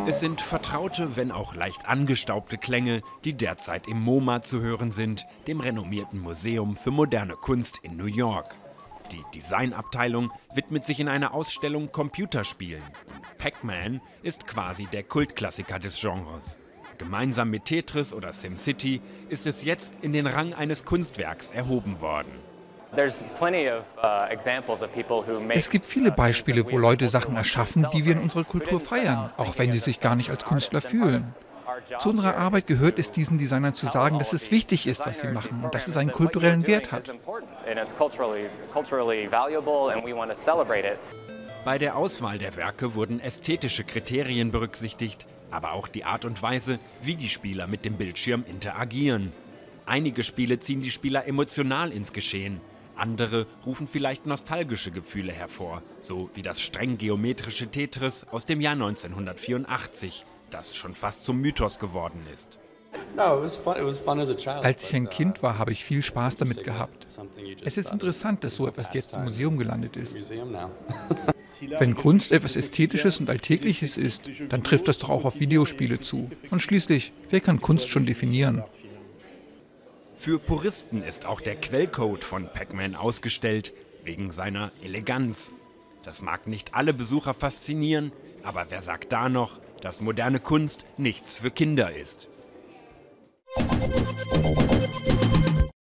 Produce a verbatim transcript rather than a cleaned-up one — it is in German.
Es sind vertraute, wenn auch leicht angestaubte Klänge, die derzeit im MoMA zu hören sind, dem renommierten Museum für moderne Kunst in New York. Die Designabteilung widmet sich in einer Ausstellung Computerspielen. Und Pac-Man ist quasi der Kultklassiker des Genres. Gemeinsam mit Tetris oder SimCity ist es jetzt in den Rang eines Kunstwerks erhoben worden. Es gibt viele Beispiele, wo Leute Sachen erschaffen, die wir in unserer Kultur feiern, auch wenn sie sich gar nicht als Künstler fühlen. Zu unserer Arbeit gehört es, diesen Designern zu sagen, dass es wichtig ist, was sie machen und dass es einen kulturellen Wert hat. Bei der Auswahl der Werke wurden ästhetische Kriterien berücksichtigt, aber auch die Art und Weise, wie die Spieler mit dem Bildschirm interagieren. Einige Spiele ziehen die Spieler emotional ins Geschehen. Andere rufen vielleicht nostalgische Gefühle hervor, so wie das streng geometrische Tetris aus dem Jahr neunzehnhundertvierundachtzig, das schon fast zum Mythos geworden ist. Als ich ein Kind war, habe ich viel Spaß damit gehabt. Es ist interessant, dass so etwas jetzt im Museum gelandet ist. Wenn Kunst etwas Ästhetisches und Alltägliches ist, dann trifft das doch auch auf Videospiele zu. Und schließlich, wer kann Kunst schon definieren? Für Puristen ist auch der Quellcode von Pac-Man ausgestellt, wegen seiner Eleganz. Das mag nicht alle Besucher faszinieren, aber wer sagt da noch, dass moderne Kunst nichts für Kinder ist?